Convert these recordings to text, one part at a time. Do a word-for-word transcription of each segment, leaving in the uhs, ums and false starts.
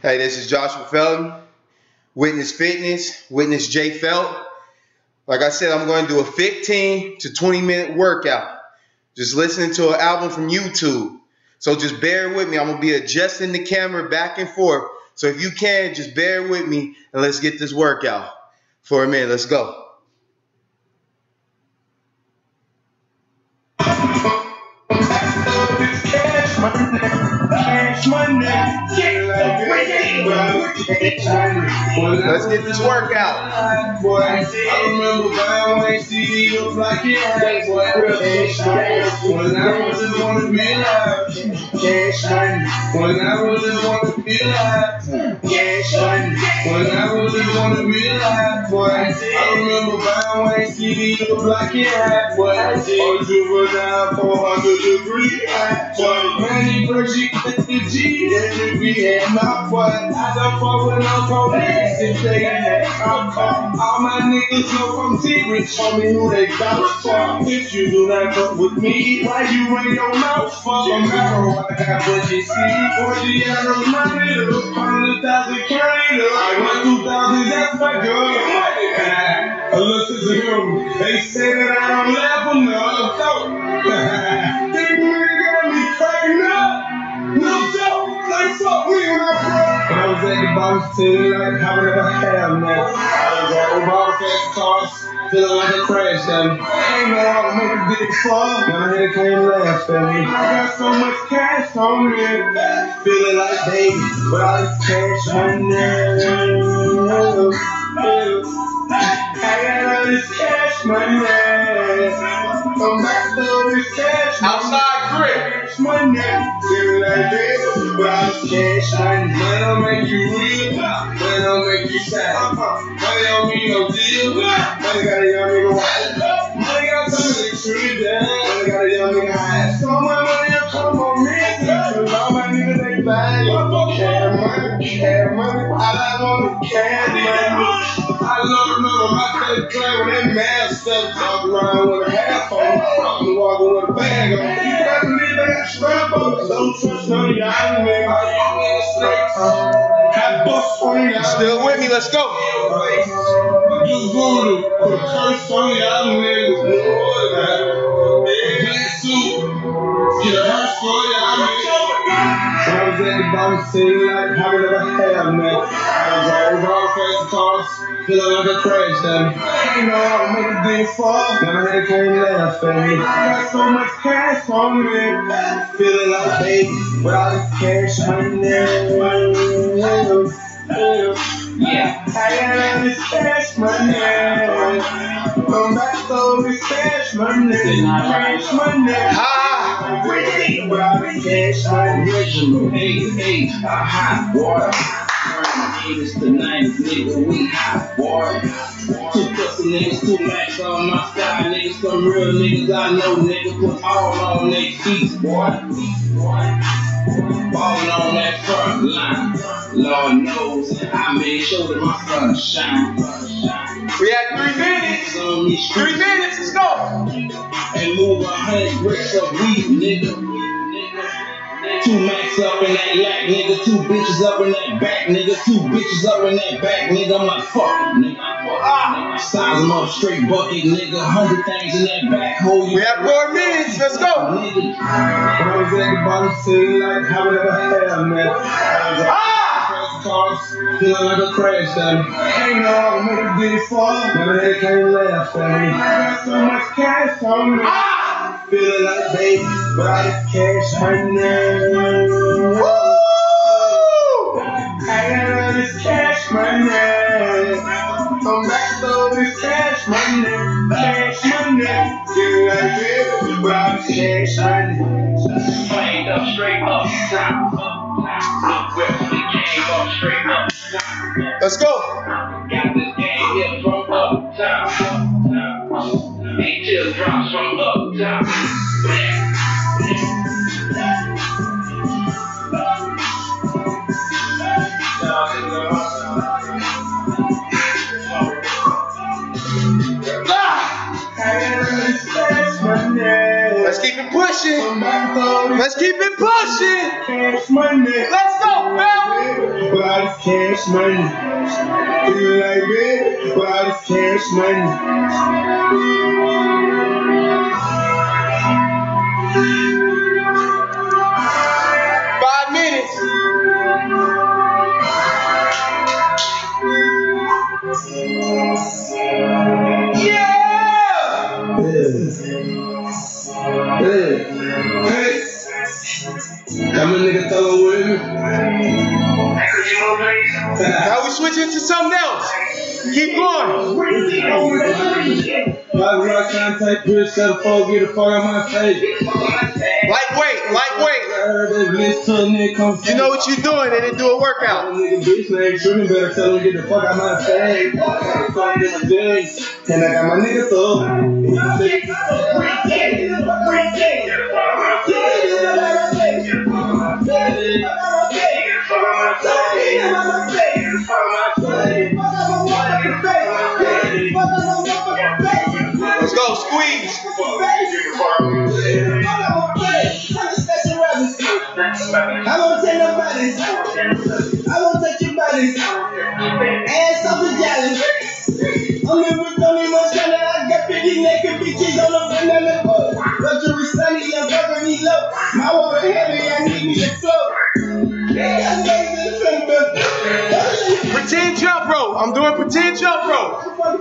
Hey, this is Joshua Felton, Witness Fitness, Witness J Felt. Like I said, I'm going to do a fifteen to twenty minute workout. Just listening to an album from YouTube. So just bear with me. I'm going to be adjusting the camera back and forth. So if you can, just bear with me and let's get this workout for a minute. Let's go. Let's get this workout. I remember buying white C D up like it had boy. When I really want to be alive, cash money. When I really want to be alive, cash money. When I really want to be alive, boy. I remember buying white C D up like it had boy. Or juvenile four hundred degree boy. Money for G, fifty G, and it be had my boy. I don't fuck with no police if they had I'm caught. All my niggas know from T-Rich, show me who they vouch for. If you do not fuck with me, why you run your mouth for? No matter what I got, what you see, forty arrows, my nigga, hundred thousand carried up. I want two thousand, that's my girl. I listen to him, they say that I don't laugh enough. So, they really got me cracking up. No joke, like fuck me when I pray. When I was at the bottom team, like how would I have now? I was driving all the fast cars, feeling like a crash dummy. I ain't know how to make a big fall. Now I can't laugh at me. I got so much cash on me, feeling like baby, but all this cash money. I got all this cash money. I'm back to this cash money. Outside grip. Cash money. Feeling like baby, but all this cash money. Money don't make you real. Money don't make you sad. Money don't mean no deal. Money got a young nigga wild. Money got something to treat down. Money got a young nigga high. So much money will come on me. Cause all my niggas they buy. Cash money, cash money. I want the cash money. I love remember my favorite play with that mask stuff. Walk around with a half on. I'm walking with a bag on. You gotta leave that strap on. Don't trust none of y'all niggas. Have bust on y'all. Still with me? Let's go. You voodoo. Put a curse on y'all niggas. Black suit. Get a hearse for y'all niggas. When I was at the bottom team, like how would I have now? I was driving all the fast cars, feeling like a crash dummy. I ain't know how to make a big fall. Now I can't laugh at me. I got so much cash on me, feeling like baby, but all this cash money. Yeah, I got all this cash money. I'm back to this cash money. Cash money. Ha! But all this cash money. Original, hey, hey, hot water. Eighties to nineties, nigga, we hot water. Two pussy niggas, two max on my side, niggas, some real niggas I know, nigga, put all on their feet, boy. Ballin' on that front line, Lord knows I made sure that my sun shine. We had three minutes, three minutes, let's go. And move a hundred bricks of weed, nigga. Two max up in that lack, nigga. Two bitches up in that back, nigga. Two bitches up in that back, nigga. I'm like, fuck it, nigga. Ah, size them up straight bucket, nigga. Hundred things in that back hole. We have four minutes, let's go. When I was at the bottom team, like, how would I have, man? Ah! Cars, feeling like a crash dummy. I ain't know how to make a big fall. Now they can't laugh at me. I got so much cash on me. Ah! Feeling like baby, but all this cash money. Woo! I got all this cash money. I'm back to this cash money. Cash money. Feeling like baby, but all this cash money. Played up straight up top. Look where the game up straight up top. Let's go. Got this game here from up top. Ain't just drops from up top. Let's keep it pushing. Let's keep it pushing. Let's go, man. this cash money. Feeling like that, with all this cash money. Five minutes. Yeah! Yeah! Yeah! Hey! Come a nigga throw with me. Now we switching to something else. Keep going. Like rock trying to take pills, shut the fuck, get the fuck out my face. Lightweight, lightweight. You know what you're doing, they didn't do a workout. Nigga bitch name tripping, better tell him get the fuck out my face. And I got my nigga throw. Let's go, squeeze. I won't take nobody's. I won't touch your bodies. Ass off the jealous. I'm in with Tony Montana. I got fifty naked bitches on the banana boat. Luxury sunny, I'm fucking me low. My water heavy, I need me to float. Pretend jump rope. I'm doing pretend jump rope.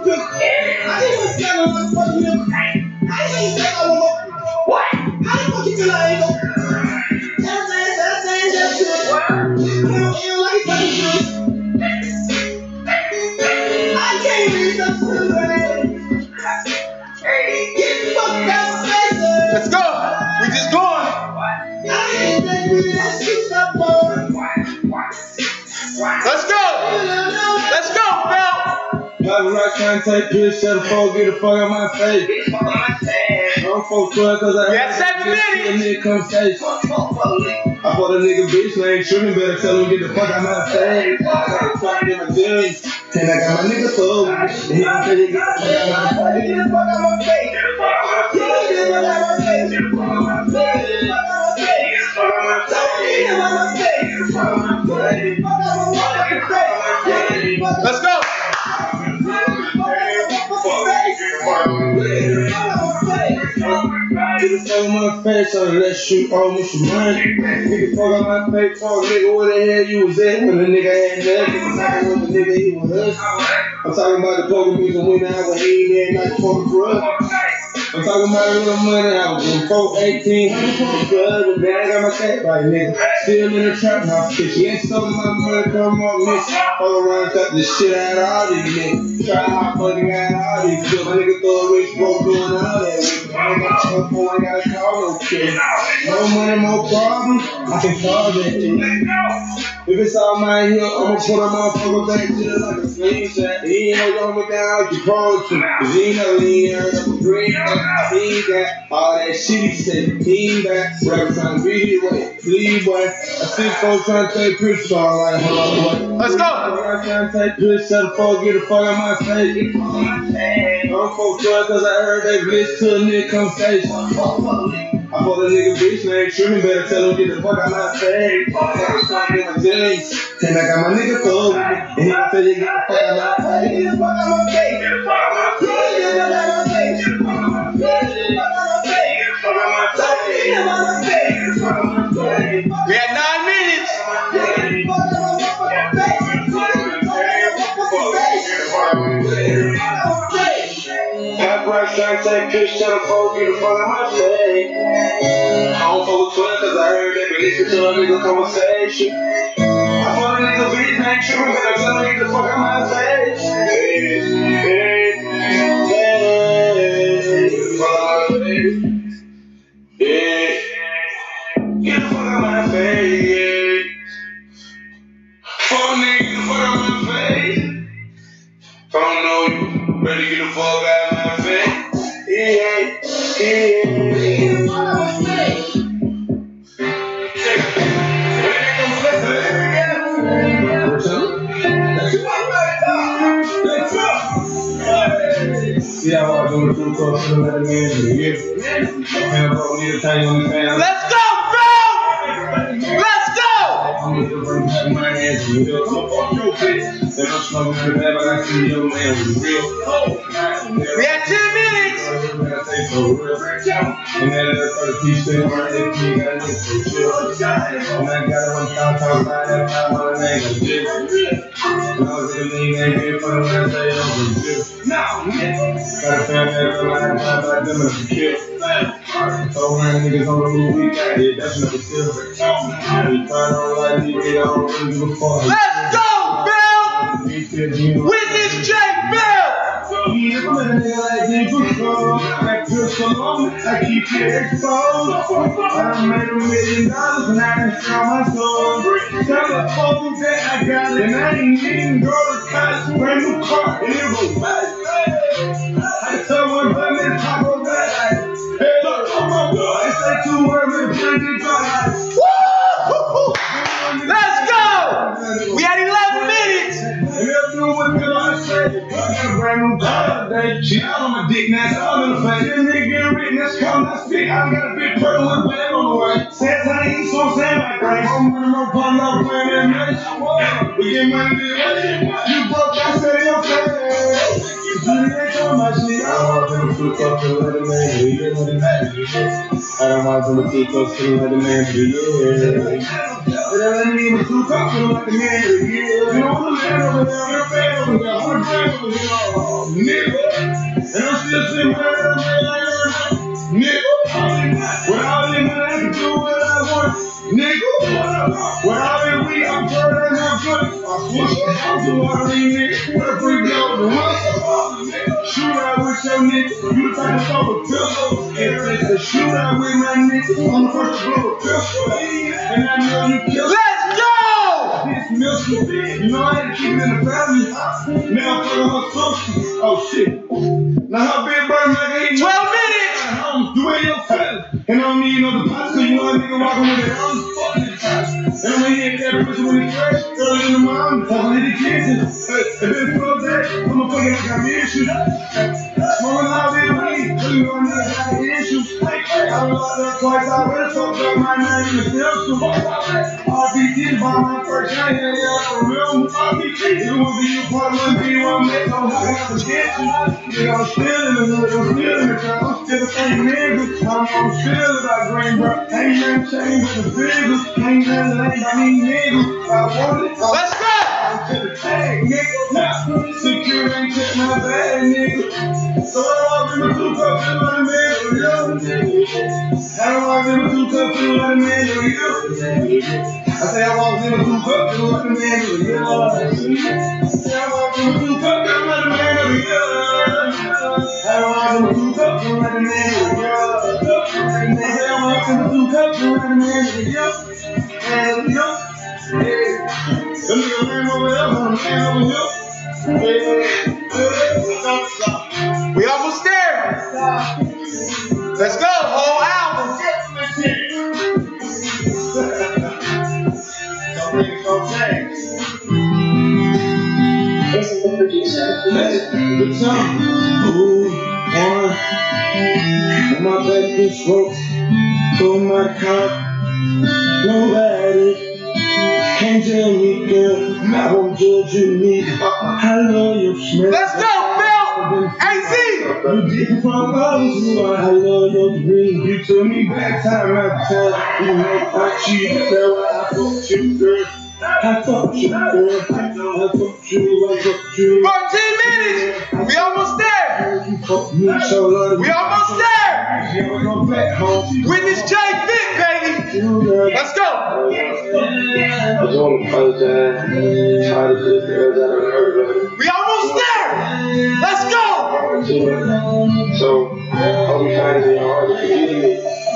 What? How the fuck you feel like I can't read the food. Get the fuck out of my. Let's go. We just going. Let's go. Let's go, Phil. Y'all rock trying to take pills, shut the fuck, get the fuck out my face. I'm folks twelve cause I got seven minutes. I bought a nigga bitch name tripping, better tell him get the fuck out my face. And I got my nigga soul. And he gon' say get the fuck out my face. Get the fuck out my face. Get the fuck out my face. Get the fuck out my face. Get the fuck out my face. Get the fuck out my face. Get the fuck out my face. Get the fuck out my face. Get the fuck out my face. Let's go. Get the fuck out my face, so let's shoot almost your money. Get the fuck out my face, fuck nigga, where the hell you was at when the nigga had nothing? I'm talking with the nigga, he was us. I'm talking about the poker music when I was eighteen, not the fucking drug. I'm talking about a little money, I was in four eighteen, but now I got my cat right, nigga. Still in the trap house, bitch. You ain't stolen my money, come on, miss. All around, cut the shit out of all these niggas. Try hard fucking out all these bills. My nigga throw a rich broke doing all that. I ain't got no phone, I gotta call no kid. No money, more problem, I can solve that shit. If it's all mine here, I'ma put a motherfucker back to the like a slingshot. He ain't no going down, you call to. Cause he know he ain't heard of a green. He ain't got all that shit he said. He ain't back, rapper trying to beat it away. Please, boy. I see folks trying to take pictures, so I'm like, hold on, boy. Let's go. I'm trying to take pictures, shut the fuck, get the fuck out my face. I'm folks joy, cause I heard they glitch to a nigga conversation. I bought a nigga bitch name tripping, better tell him get the fuck out my face. And I got my nigga soul, and he gon' say you get the fuck out my face. Get the fuck out my face. Get the fuck out my face. Get the fuck out my face. Get the fuck out my face. Get the fuck out my face. Get the fuck out my face. Get the fuck out my face. Get the fuck out my face. We had nine minutes. Get the fuck out my motherfucking face. Get the fuck out my face. Get the fuck out my face. Got brush, trying to take pictures, tell the folks get the fuck out my face. I don't fuck with twelve cause I heard they be listening to a nigga conversation. I fuck a nigga bitch name tripping, but I tell him get the fuck out my face. Hey, hey, hey, get the fuck out my face. Yeah, get the fuck out my face. Fuck nigga, get the fuck out my face. If I don't know you, better get the fuck out my face. Yeah, yeah, get the fuck out my face. See how I go through the course of the man in the year. Let's go, bro! Let's go! feel. I'ma fuck your bitch. Then I'm smoking in the bag, but I see your man was real. We had ten minutes. And then the first piece of my dick, you got it so chill. And I got it one time, talk about that time, my name is Jill. And I was in the league, ain't here for the last day, I was Jill. Now, got a family, I'm like, I'm like, them is a kill. So when niggas on the roof, we got it, that's another kill. And we find out like these niggas, I don't really give a fuck. Let's go, Bill! Witness Jake Bill! I keep it exposed. I done made a million dollars and I can sell my soul. Tell the folks that I got it and I ain't even go to college. Brand new car and it was bad. I tell one brother to talk about that. Hey, look, oh my God, I say two words and bring it back. Woo! Let's go! We had eleven minutes. And they'll do what they want to say. I got a brand new car today. She out on my dick, now it's all in the face. This nigga written, that's called I speak. I got a big purple with bag on the way. Says I ain't so sad like grace. I'm running my partner up playing that match. We get money to the you broke, I say your face. You ain't on my shit. I don't want them to flip up to let a man do it. I don't want them to flip up to let a man do it. But I don't need to flip up to let a man do it. You know the man over there, your man over there, one grand over here, nigga. And I'm still sitting right there like that, nigga. Without him, I can do what I want, nigga. Without him, we I'm turning up good. I switch it out to all these niggas. What a freak out the one. Shoot out with your nigga. You the type of throw a pistol. If it's a shootout with my nigga, I'm the first to blow a pistol. And I know you kill. Let's go! This Mister You know I had to keep it in the family. Now I'm putting her social. Oh shit. Now her big bird like ain't twelve minutes! You ain't your fellas. And I don't need no deposit, cause you know that nigga walking with their own fucking deposit. And I'm gonna hit that person when it's fresh, early in the morning, talking to the kids. And if it's full day, I'm gonna fucking got me issues. Smoking all this weed, cause you know I never got issues. I don't know that twice, I already fucked up my name in the film. R B T by my first night, yeah, yeah, for real. R B T, it will be you part of one B one, make no have to get you. You know, I'm still in the hood, I'm still in the crowd, I'm still the same nigga. I'm on still about green, bro. Ain't nothing changed with the figures. Ain't nothing lame by me, niggas. I want it. Let's go! I'm to the tag, nigga. Now, security ain't check my bag, nigga. So I walk in the two cup and let a man for you. I walk in the two cup and let a man for you. I say I walk in the two cup and let a man for you. I say I walk in the two cup and let a man for you. I walk in the two cup and let a man for you. I say I walk in the two cup and let a man for you. And you, yeah. Them niggas ran over there, I'm ran over here. We almost there. Let's go, whole album. This is the producer. The time, ooh, one. On my back is ropes, pull my car. Nobody can tell me, girl. I won't judge you, me. I love your smell. Let's go, Bill. A Z. You different from others, I love your dream. You took me back time after time. You know I cheated, that's why I fucked you, girl. I fucked you, girl. I fucked you, I fucked you. fourteen minutes. We almost there. You fucked me so love. We almost there. Never go back home. Witness J Fit, baby. Let's go. I just want to apologize. Try to just because I done hurt her. We almost there. Let's go. So, I'll be trying to be hard to forgive me.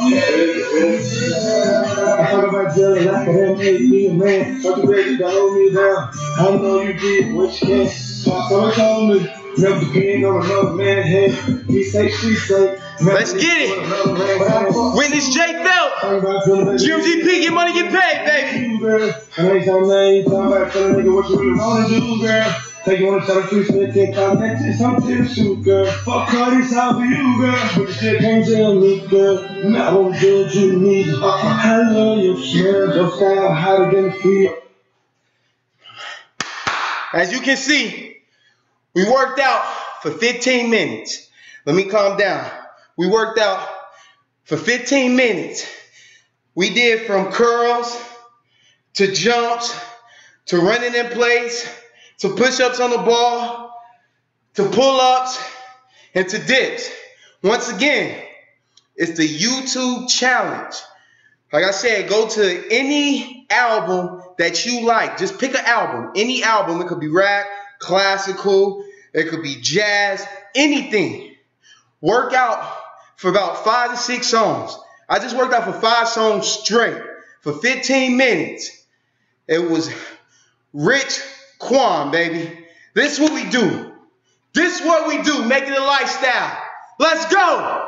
I thought about jealous, I could have made me a man. Fuck the baby to hold me down. I know you did what you can. So I told me, never depend on another man's head. He say, she say. Let's get it. Witness J Felt. G M G P, get money, get paid, baby. And ain't so name, talking about telling nigga what you really wanna do, girl. Take you on the side of the street, take five minutes, I'm to the shoot, girl. Fuck all this out for you, girl. But you still can't tell me, girl. I won't judge you, me. I love your smell, your style, hotter than the feel. As you can see, we worked out for fifteen minutes. Let me calm down. We worked out for fifteen minutes. We did from curls to jumps to running in place to push-ups on the ball to pull-ups and to dips. Once again, it's the YouTube challenge. Like I said, go to any album that you like. Just pick an album, any album. It could be rap, classical, it could be jazz, anything. Work out for about five to six songs. I just worked out for five songs straight for fifteen minutes. It was Rich Quan, baby. This is what we do. This is what we do, make it a lifestyle. Let's go.